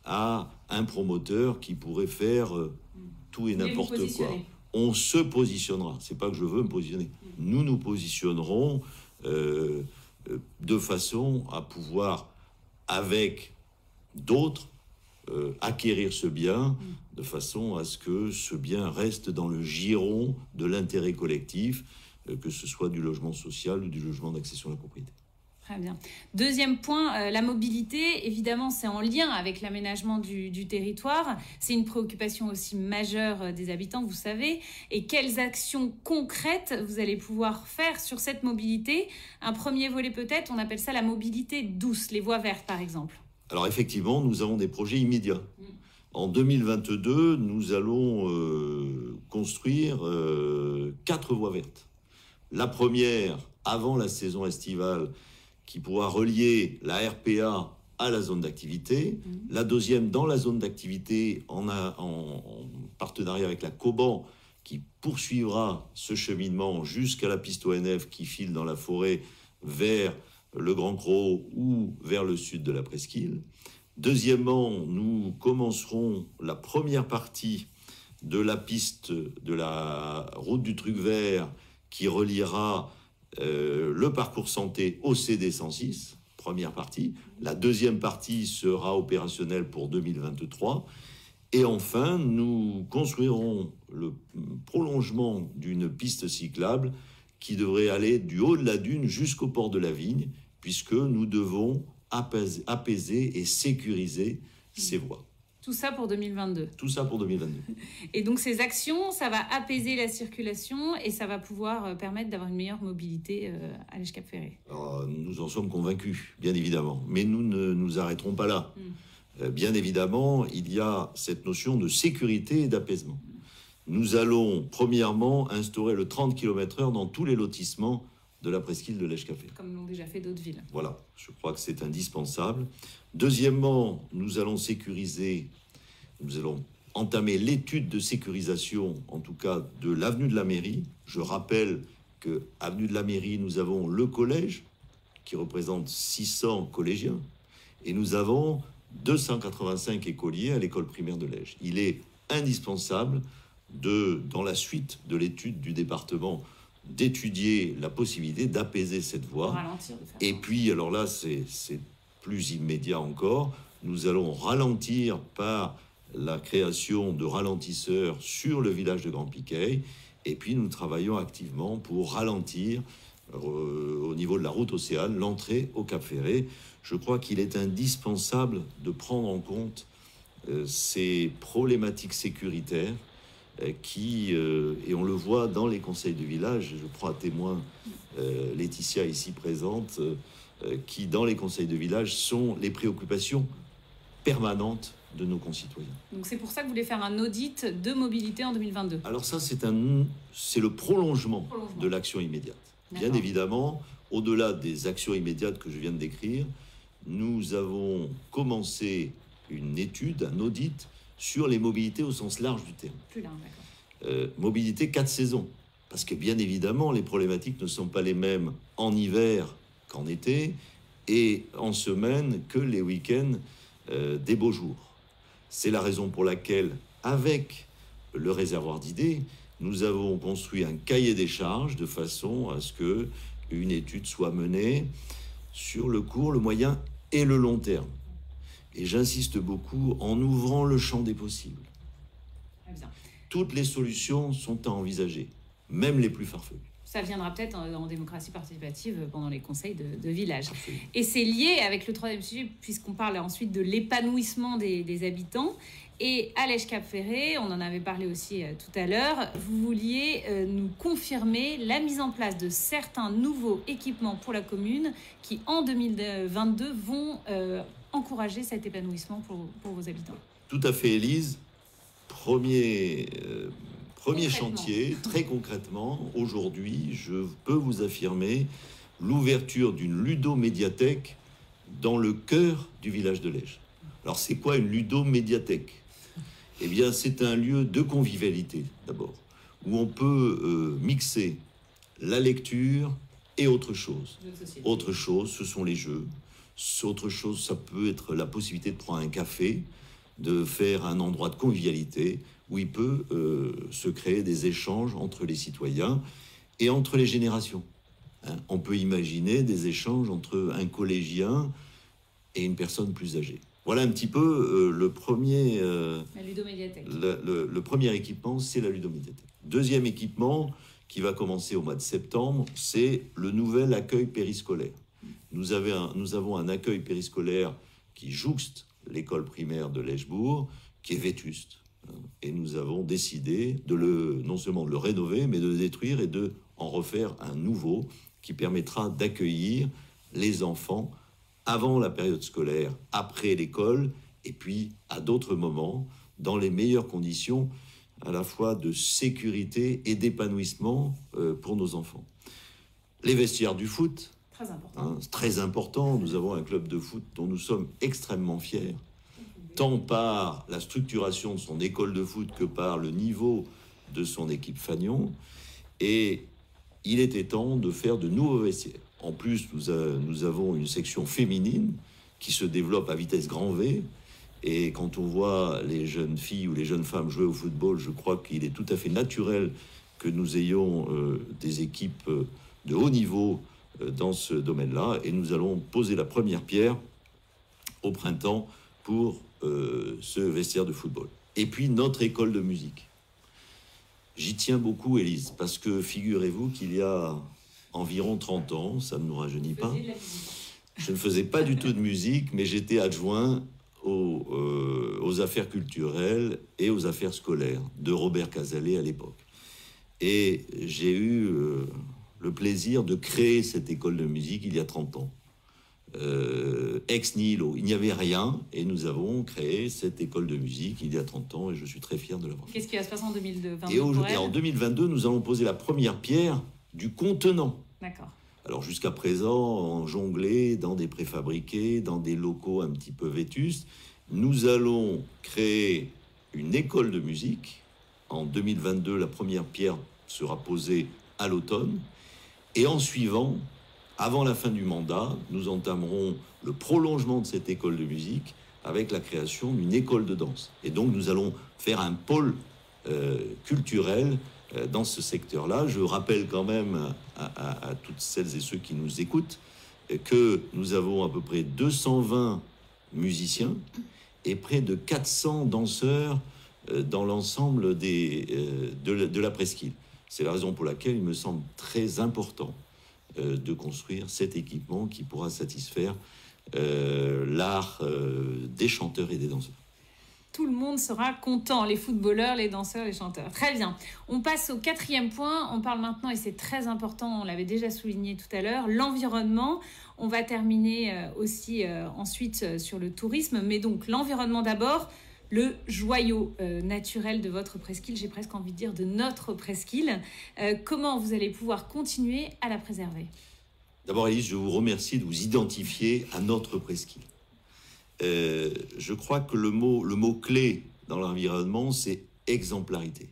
à un promoteur qui pourrait faire tout et n'importe quoi. On se positionnera. C'est pas que je veux me positionner. Nous nous positionnerons euh, de façon à pouvoir, avec d'autres, euh, acquérir ce bien, de façon à ce que ce bien reste dans le giron de l'intérêt collectif, euh, que ce soit du logement social ou du logement d'accession à la propriété. Très bien. Deuxième point, euh, la mobilité, évidemment, c'est en lien avec l'aménagement du, du territoire. C'est une préoccupation aussi majeure euh, des habitants, vous savez. Et quelles actions concrètes vous allez pouvoir faire sur cette mobilité? Un premier volet peut-être, on appelle ça la mobilité douce, les voies vertes par exemple. Alors effectivement, nous avons des projets immédiats. Mmh. En deux mille vingt-deux, nous allons euh, construire euh, quatre voies vertes. La première, avant la saison estivale, qui pourra relier la R P A à la zone d'activité. Mmh. La deuxième, dans la zone d'activité, en, a, en, en partenariat avec la Coban, qui poursuivra ce cheminement jusqu'à la piste O N F qui file dans la forêt vers le Grand Crau ou vers le sud de la presqu'île. Deuxièmement, nous commencerons la première partie de la piste de la route du Truc Vert qui reliera Euh, le parcours santé au C D cent six, première partie. La deuxième partie sera opérationnelle pour deux mille vingt-trois. Et enfin, nous construirons le prolongement d'une piste cyclable qui devrait aller du haut de la dune jusqu'au port de la Vigne, puisque nous devons apaiser, apaiser et sécuriser ces voies. Tout ça pour deux mille vingt-deux. Tout ça pour deux mille vingt-deux. Et donc ces actions, ça va apaiser la circulation et ça va pouvoir permettre d'avoir une meilleure mobilité à Lège Cap Ferret. Alors, nous en sommes convaincus, bien évidemment. Mais nous ne nous arrêterons pas là. Mm. Euh, bien évidemment, il y a cette notion de sécurité et d'apaisement. Mm. Nous allons, premièrement, instaurer le trente kilomètres heure dans tous les lotissements de la presqu'île de Lège Cap Ferret. Comme l'ont déjà fait d'autres villes. Voilà, je crois que c'est indispensable. Deuxièmement, nous allons sécuriser, nous allons entamé l'étude de sécurisation, en tout cas de l'avenue de la Mairie. Je rappelle que avenue de la Mairie, nous avons le collège qui représente six cents collégiens et nous avons deux cent quatre-vingt-cinq écoliers à l'école primaire de Lège. Il est indispensable de, dans la suite de l'étude du département, d'étudier la possibilité d'apaiser cette voie. Ralentir, et puis, alors là, c'est plus immédiat encore, nous allons ralentir par la création de ralentisseurs sur le village de Grand Piquet. Et puis, nous travaillons activement pour ralentir euh, au niveau de la route Océane l'entrée au Cap Ferré. Je crois qu'il est indispensable de prendre en compte euh, ces problématiques sécuritaires euh, qui, euh, et on le voit dans les conseils de village, je prends à témoin euh, Laetitia ici présente, euh, qui dans les conseils de village sont les préoccupations permanentes de nos concitoyens. Donc c'est pour ça que vous voulez faire un audit de mobilité en deux mille vingt-deux. Alors ça, c'est un, c'est le prolongement, prolongement. de l'action immédiate. Bien évidemment, au-delà des actions immédiates que je viens de décrire, nous avons commencé une étude, un audit sur les mobilités au sens large du terme. Plus large, d'accord. Euh, mobilité quatre saisons. Parce que bien évidemment, les problématiques ne sont pas les mêmes en hiver qu'en été et en semaine que les week-ends euh, des beaux jours. C'est la raison pour laquelle, avec le réservoir d'idées, nous avons construit un cahier des charges de façon à ce que une étude soit menée sur le court, le moyen et le long terme. Et j'insiste beaucoup en ouvrant le champ des possibles. Toutes les solutions sont à envisager, même les plus farfelues. Ça viendra peut-être en, en démocratie participative pendant les conseils de, de village. Absolument. Et c'est lié avec le troisième sujet, puisqu'on parle ensuite de l'épanouissement des, des habitants. Et à Lège-Cap-Ferré, on en avait parlé aussi euh, tout à l'heure, vous vouliez euh, nous confirmer la mise en place de certains nouveaux équipements pour la commune qui, en deux mille vingt-deux, vont euh, encourager cet épanouissement pour, pour vos habitants. Tout à fait, Élise. Premier... Euh... Premier chantier, très concrètement, aujourd'hui, je peux vous affirmer l'ouverture d'une ludomédiathèque dans le cœur du village de Lège. Alors, c'est quoi une ludomédiathèque? Eh bien, c'est un lieu de convivialité, d'abord, où on peut euh, mixer la lecture et autre chose. Autre chose, ce sont les jeux. Autre chose, ça peut être la possibilité de prendre un café, de faire un endroit de convivialité, où il peut euh, se créer des échanges entre les citoyens et entre les générations. Hein, on peut imaginer des échanges entre un collégien et une personne plus âgée. Voilà un petit peu euh, le premier... Euh, la ludomédiathèque. Le, le, le premier équipement, c'est la ludomédiathèque. Deuxième équipement, qui va commencer au mois de septembre, c'est le nouvel accueil périscolaire. Nous, avez un, nous avons un accueil périscolaire qui jouxte l'école primaire de Lèchebourg, qui est vétuste. Et nous avons décidé de le, non seulement de le rénover, mais de le détruire et de en refaire un nouveau qui permettra d'accueillir les enfants avant la période scolaire, après l'école, et puis à d'autres moments, dans les meilleures conditions, à la fois de sécurité et d'épanouissement euh, pour nos enfants. Les vestiaires du foot, très important. Hein, très important. Nous avons un club de foot dont nous sommes extrêmement fiers, tant par la structuration de son école de foot que par le niveau de son équipe Fagnon. Et il était temps de faire de nouveaux vestiaires. En plus, nous, a, nous avons une section féminine qui se développe à vitesse grand V. Et quand on voit les jeunes filles ou les jeunes femmes jouer au football, je crois qu'il est tout à fait naturel que nous ayons euh, des équipes de haut niveau euh, dans ce domaine-là. Et nous allons poser la première pierre au printemps pour Euh, ce vestiaire de football. Et puis notre école de musique. J'y tiens beaucoup, Élise, parce que figurez-vous qu'il y a environ trente ans, ça ne nous rajeunit pas, je ne faisais pas du tout de musique, mais j'étais adjoint aux, euh, aux affaires culturelles et aux affaires scolaires de Robert Cazalet à l'époque. Et j'ai eu euh, le plaisir de créer cette école de musique il y a trente ans. Euh, ex nihilo, il n'y avait rien et nous avons créé cette école de musique il y a trente ans et je suis très fier de l'avoir fait. Qu'est-ce qui va se passer en deux mille vingt-deux et, au, et en deux mille vingt-deux, nous allons poser la première pierre du contenant. D'accord. Alors jusqu'à présent, on jonglait dans des préfabriqués, dans des locaux un petit peu vétustes. Nous allons créer une école de musique. En deux mille vingt-deux, la première pierre sera posée à l'automne. Et en suivant, avant la fin du mandat, nous entamerons le prolongement de cette école de musique avec la création d'une école de danse. Et donc nous allons faire un pôle euh, culturel euh, dans ce secteur-là. Je rappelle quand même à, à, à toutes celles et ceux qui nous écoutent euh, que nous avons à peu près deux cent vingt musiciens et près de quatre cents danseurs euh, dans l'ensemble des, euh, de, la, de la presqu'île. C'est la raison pour laquelle il me semble très important euh, de construire cet équipement qui pourra satisfaire Euh, l'art euh, des chanteurs et des danseurs. Tout le monde sera content, les footballeurs, les danseurs, les chanteurs. Très bien. On passe au quatrième point. On parle maintenant, et c'est très important, on l'avait déjà souligné tout à l'heure, l'environnement. On va terminer euh, aussi euh, ensuite euh, sur le tourisme. Mais donc, l'environnement d'abord, le joyau euh, naturel de votre presqu'île, j'ai presque envie de dire de notre presqu'île. Euh, comment vous allez pouvoir continuer à la préserver ? D'abord, Élise, je vous remercie de vous identifier à notre presqu'île. Euh, je crois que le mot, le mot clé dans l'environnement, c'est exemplarité.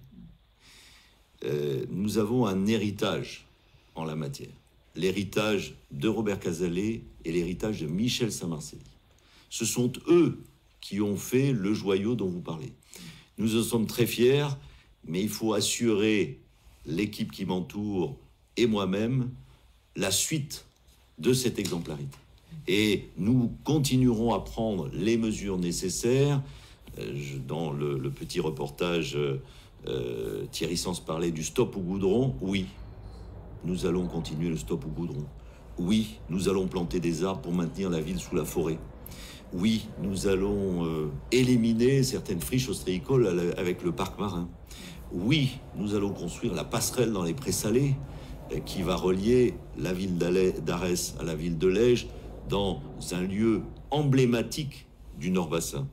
Euh, nous avons un héritage en la matière. L'héritage de Robert Cazalet et l'héritage de Michel Saint-Marcilly. Ce sont eux qui ont fait le joyau dont vous parlez. Nous en sommes très fiers, mais il faut assurer l'équipe qui m'entoure et moi-même la suite de cette exemplarité. Et nous continuerons à prendre les mesures nécessaires. Euh, je, dans le, le petit reportage, euh, Thierry Sens parlait du stop au goudron. Oui, nous allons continuer le stop au goudron. Oui, nous allons planter des arbres pour maintenir la ville sous la forêt. Oui, nous allons euh, éliminer certaines friches ostréicoles avec le parc marin. Oui, nous allons construire la passerelle dans les prés salés qui va relier la ville d'Arès à la ville de Lège dans un lieu emblématique du Nord-Bassin.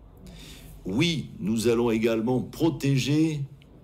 Oui, nous allons également protéger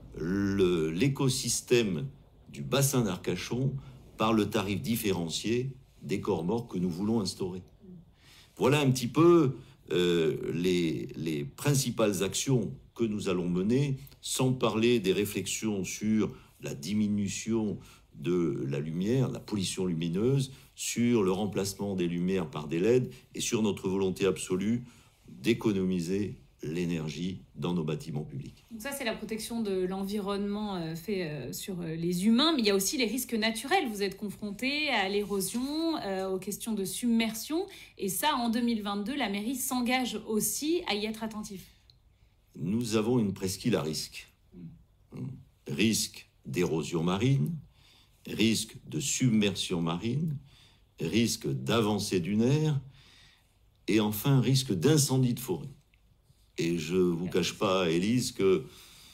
l'écosystème du bassin d'Arcachon par le tarif différencié des corps morts que nous voulons instaurer. Voilà un petit peu euh, les, les principales actions que nous allons mener, sans parler des réflexions sur la diminution de la lumière, la pollution lumineuse, sur le remplacement des lumières par des L E D et sur notre volonté absolue d'économiser l'énergie dans nos bâtiments publics. Donc ça, c'est la protection de l'environnement euh, fait euh, sur euh, les humains, mais il y a aussi les risques naturels. Vous êtes confrontés à l'érosion, euh, aux questions de submersion, et ça, en deux mille vingt-deux, la mairie s'engage aussi à y être attentif. Nous avons une presqu'île à risque. Risque d'érosion marine, risque de submersion marine, risque d'avancée dunaire et enfin risque d'incendie de forêt. Et je ne vous cache pas, Élise, que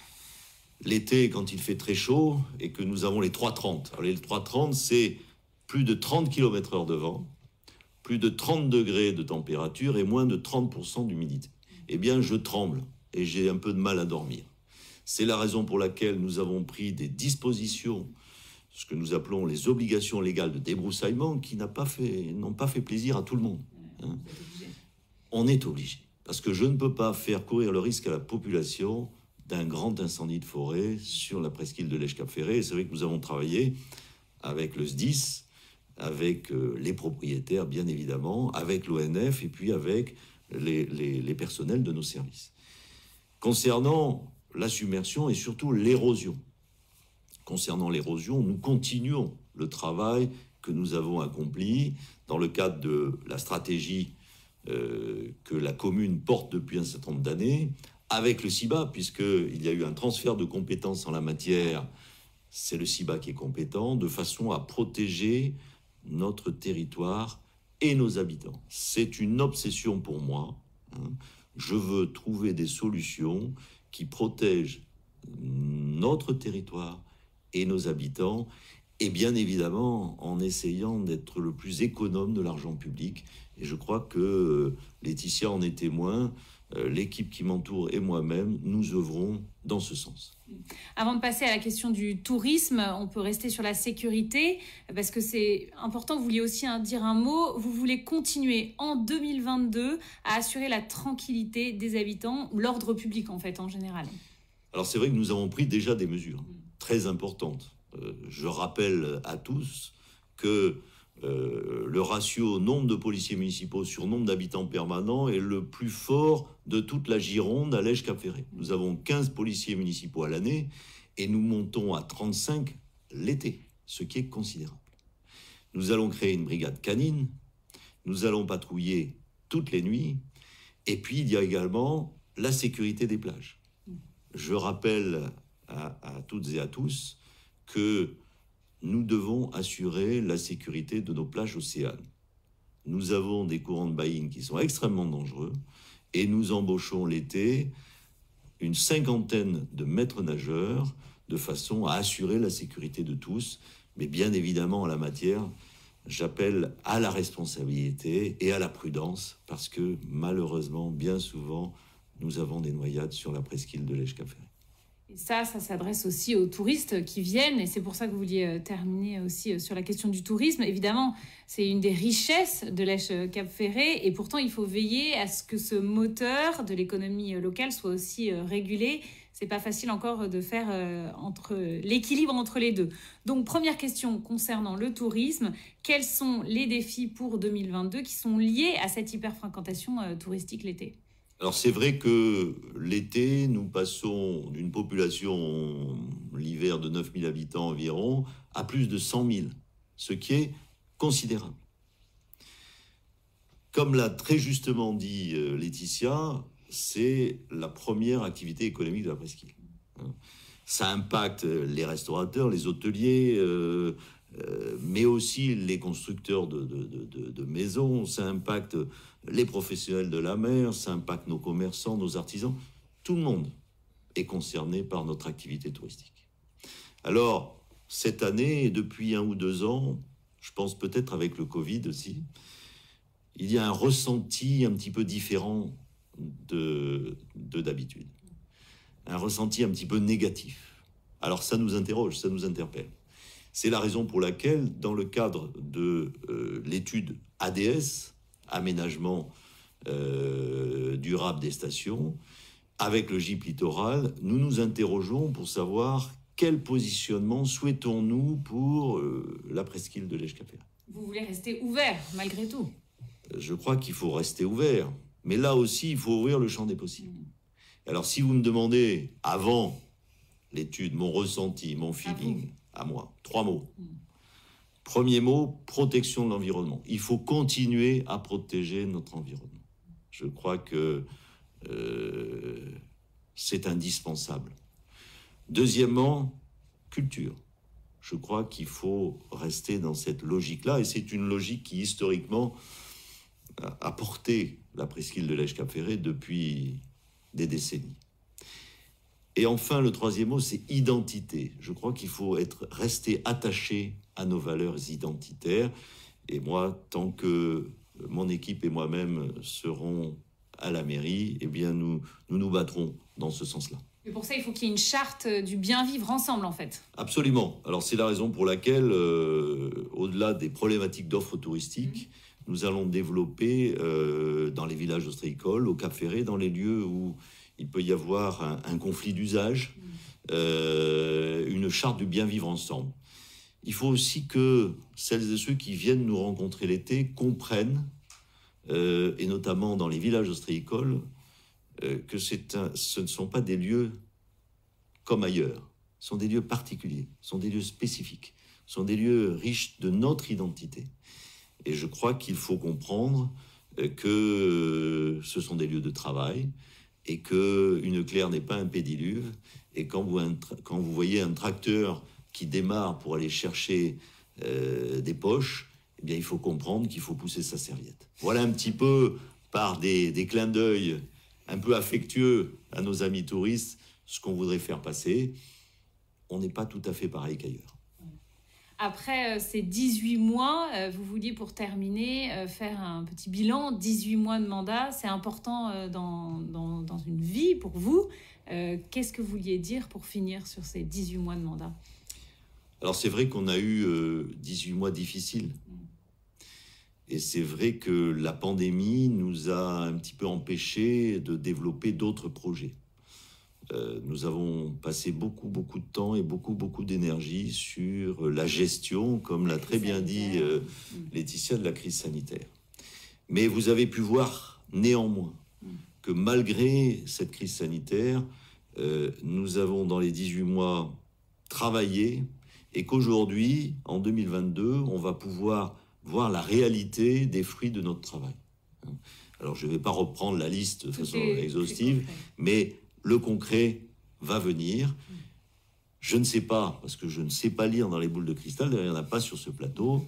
l'été, quand il fait très chaud et que nous avons les trois trente, alors les trois trente, c'est plus de trente kilomètres heure de vent, plus de trente degrés de température et moins de trente pour cent d'humidité. Eh bien, je tremble et j'ai un peu de mal à dormir. C'est la raison pour laquelle nous avons pris des dispositions, ce que nous appelons les obligations légales de débroussaillement, qui n'ont pas fait, n'ont pas fait plaisir à tout le monde. Hein. On est obligé, parce que je ne peux pas faire courir le risque à la population d'un grand incendie de forêt sur la presqu'île de Lège-Cap-Ferré. Et c'est vrai que nous avons travaillé avec le S D I S, avec euh, les propriétaires, bien évidemment, avec l'O N F et puis avec les, les, les personnels de nos services. Concernant la submersion et surtout l'érosion. Concernant l'érosion, nous continuons le travail que nous avons accompli dans le cadre de la stratégie euh, que la commune porte depuis un certain nombre d'années, avec le CIBA, puisqu'il y a eu un transfert de compétences en la matière, c'est le CIBA qui est compétent, de façon à protéger notre territoire et nos habitants. C'est une obsession pour moi. Hein. Je veux trouver des solutions qui protègent notre territoire et nos habitants, et bien évidemment en essayant d'être le plus économe de l'argent public. Et je crois que Laetitia en est témoin. euh, l'équipe qui m'entoure et moi-même, nous œuvrons dans ce sens. Avant de passer à la question du tourisme, on peut rester sur la sécurité, parce que c'est important, vous vouliez aussi hein, dire un mot. Vous voulez continuer en deux mille vingt-deux à assurer la tranquillité des habitants, ou l'ordre public en fait, en général. Alors c'est vrai que nous avons pris déjà des mesures très importantes. Euh, je rappelle à tous que euh, le ratio nombre de policiers municipaux sur nombre d'habitants permanents est le plus fort de toute la Gironde à Lège-Cap-Ferré. Nous avons quinze policiers municipaux à l'année et nous montons à trente-cinq l'été, ce qui est considérable. Nous allons créer une brigade canine, nous allons patrouiller toutes les nuits, et puis il y a également la sécurité des plages. Je rappelle à, à toutes et à tous que nous devons assurer la sécurité de nos plages océanes. Nous avons des courants de baleines qui sont extrêmement dangereux et nous embauchons l'été une cinquantaine de maîtres nageurs de façon à assurer la sécurité de tous. Mais bien évidemment, en la matière, j'appelle à la responsabilité et à la prudence parce que malheureusement, bien souvent, nous avons des noyades sur la presqu'île de Lège-Cap-Ferré. Et ça, ça s'adresse aussi aux touristes qui viennent, et c'est pour ça que vous vouliez terminer aussi sur la question du tourisme. Évidemment, c'est une des richesses de Lège-Cap-Ferré, et pourtant, il faut veiller à ce que ce moteur de l'économie locale soit aussi régulé. C'est pas facile encore de faire euh, entre l'équilibre entre les deux. Donc, première question concernant le tourisme. Quels sont les défis pour deux mille vingt-deux qui sont liés à cette hyperfréquentation euh, touristique l'été ? Alors c'est vrai que l'été, nous passons d'une population l'hiver de neuf mille habitants environ à plus de cent mille, ce qui est considérable. Comme l'a très justement dit euh, Laetitia, c'est la première activité économique de la presqu'île. Ça impacte les restaurateurs, les hôteliers, euh, euh, mais aussi les constructeurs de, de, de, de maisons, ça impacte les professionnels de la mer, ça impacte nos commerçants, nos artisans. Tout le monde est concerné par notre activité touristique. Alors, cette année, et depuis un ou deux ans, je pense peut-être avec le Covid aussi, il y a un ressenti un petit peu différent de, de d'habitude. Un ressenti un petit peu négatif. Alors ça nous interroge, ça nous interpelle. C'est la raison pour laquelle, dans le cadre de euh, l'étude A D S, aménagement euh, durable des stations, avec le G I P littoral, nous nous interrogeons pour savoir quel positionnement souhaitons-nous pour euh, la presqu'île de Lège-Cap-Ferré. Vous voulez rester ouvert, malgré tout ? Je crois qu'il faut rester ouvert. Mais là aussi, il faut ouvrir le champ des possibles. Alors, si vous me demandez, avant l'étude, mon ressenti, mon feeling, à moi, trois mots. Mm. Premier mot, protection de l'environnement. Il faut continuer à protéger notre environnement. Je crois que euh, c'est indispensable. Deuxièmement, culture. Je crois qu'il faut rester dans cette logique-là, et c'est une logique qui, historiquement, a porté la presqu'île de Lège-Cap-Ferré depuis des décennies. Et enfin, le troisième mot, c'est identité. Je crois qu'il faut être, rester attaché à nos valeurs identitaires. Et moi, tant que mon équipe et moi-même serons à la mairie, eh bien, nous nous, nous battrons dans ce sens-là. Et pour ça, il faut qu'il y ait une charte du bien vivre ensemble, en fait. Absolument. Alors, c'est la raison pour laquelle, euh, au-delà des problématiques d'offres touristiques, mmh. nous allons développer euh, dans les villages ostréicoles, au Cap-Ferré, dans les lieux où il peut y avoir un, un conflit d'usage, mmh. euh, une charte du bien vivre ensemble. Il faut aussi que celles et ceux qui viennent nous rencontrer l'été comprennent, euh, et notamment dans les villages ostréicoles, euh, que c'est un, ce ne sont pas des lieux comme ailleurs. Ce sont des lieux particuliers, ce sont des lieux spécifiques, ce sont des lieux riches de notre identité. Et je crois qu'il faut comprendre que ce sont des lieux de travail et qu'une claire n'est pas un pédiluve. Et quand vous, quand vous voyez un tracteur qui démarre pour aller chercher euh, des poches, eh bien, il faut comprendre qu'il faut pousser sa serviette. Voilà un petit peu, par des, des clins d'œil un peu affectueux à nos amis touristes, ce qu'on voudrait faire passer. On n'est pas tout à fait pareil qu'ailleurs. Après euh, ces dix-huit mois, euh, vous vouliez pour terminer euh, faire un petit bilan. dix-huit mois de mandat, c'est important euh, dans, dans, dans une vie pour vous. Euh, qu'est-ce que vous vouliez dire pour finir sur ces dix-huit mois de mandat? Alors c'est vrai qu'on a eu euh, dix-huit mois difficiles. Et c'est vrai que la pandémie nous a un petit peu empêchés de développer d'autres projets. Euh, nous avons passé beaucoup, beaucoup de temps et beaucoup, beaucoup d'énergie sur la gestion, comme l'a très bien dit euh, Laetitia, de la crise sanitaire. Mais vous avez pu voir néanmoins que malgré cette crise sanitaire, euh, nous avons dans les dix-huit mois travaillé et qu'aujourd'hui, en deux mille vingt-deux, on va pouvoir voir la réalité des fruits de notre travail. Alors, je ne vais pas reprendre la liste de façon exhaustive, mais le concret va venir. Je ne sais pas, parce que je ne sais pas lire dans les boules de cristal, il n'y en a pas sur ce plateau,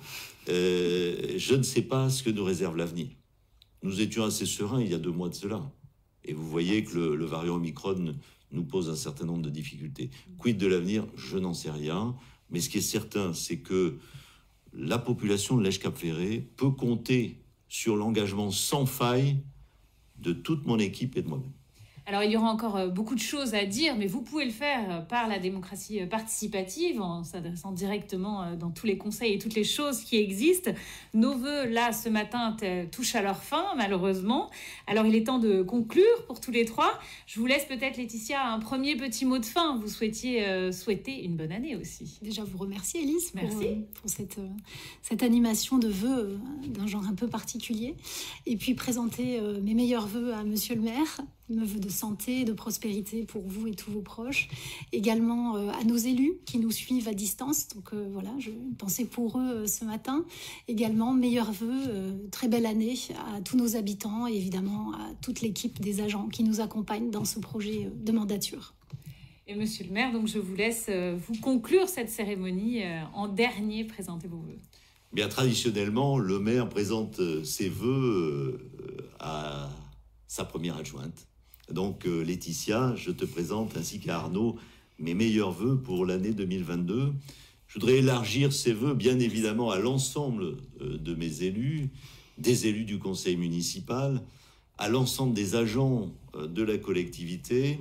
euh, je ne sais pas ce que nous réserve l'avenir. Nous étions assez sereins il y a deux mois de cela. Et vous voyez que le, le variant Omicron nous pose un certain nombre de difficultés. Quid de l'avenir? Je n'en sais rien. Mais ce qui est certain, c'est que la population de Lège-Cap-Ferré peut compter sur l'engagement sans faille de toute mon équipe et de moi-même. Alors, il y aura encore beaucoup de choses à dire, mais vous pouvez le faire par la démocratie participative, en s'adressant directement dans tous les conseils et toutes les choses qui existent. Nos vœux, là, ce matin, touchent à leur fin, malheureusement. Alors, il est temps de conclure pour tous les trois. Je vous laisse peut-être, Laetitia, un premier petit mot de fin. Vous souhaitiez euh, souhaiter une bonne année aussi. Déjà, vous remercier, Elise, pour, Merci. euh, pour cette, euh, cette animation de vœux euh, d'un genre un peu particulier. Et puis, présenter euh, mes meilleurs vœux à Monsieur le maire, mes vœux de santé, de prospérité pour vous et tous vos proches. Également euh, à nos élus qui nous suivent à distance. Donc euh, voilà, je pensais pour eux euh, ce matin. Également, meilleurs vœux, euh, très belle année à tous nos habitants et évidemment à toute l'équipe des agents qui nous accompagnent dans ce projet euh, de mandature. Et Monsieur le maire, donc je vous laisse euh, vous conclure cette cérémonie. Euh, en dernier, présentez vos vœux. Bien, traditionnellement, le maire présente euh, ses vœux euh, à sa première adjointe. Donc, euh, Laetitia, je te présente, ainsi qu'à Arnaud, mes meilleurs vœux pour l'année deux mille vingt-deux. Je voudrais élargir ces vœux, bien évidemment, à l'ensemble euh, de mes élus, des élus du conseil municipal, à l'ensemble des agents euh, de la collectivité.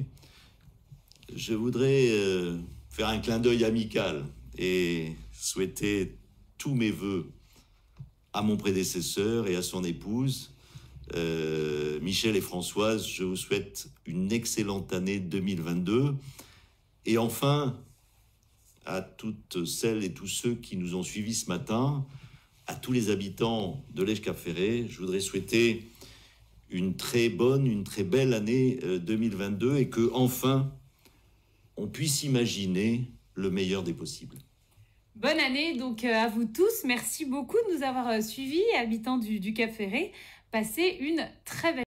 Je voudrais euh, faire un clin d'œil amical et souhaiter tous mes vœux à mon prédécesseur et à son épouse, Euh, Michel et Françoise. Je vous souhaite une excellente année deux mille vingt-deux. Et enfin, à toutes celles et tous ceux qui nous ont suivis ce matin, à tous les habitants de Lège-Cap-Ferré, je voudrais souhaiter une très bonne, une très belle année euh, deux mille vingt-deux et que enfin on puisse imaginer le meilleur des possibles. Bonne année donc euh, à vous tous. Merci beaucoup de nous avoir euh, suivis, habitants du, du Cap-Ferré. Passez une très belle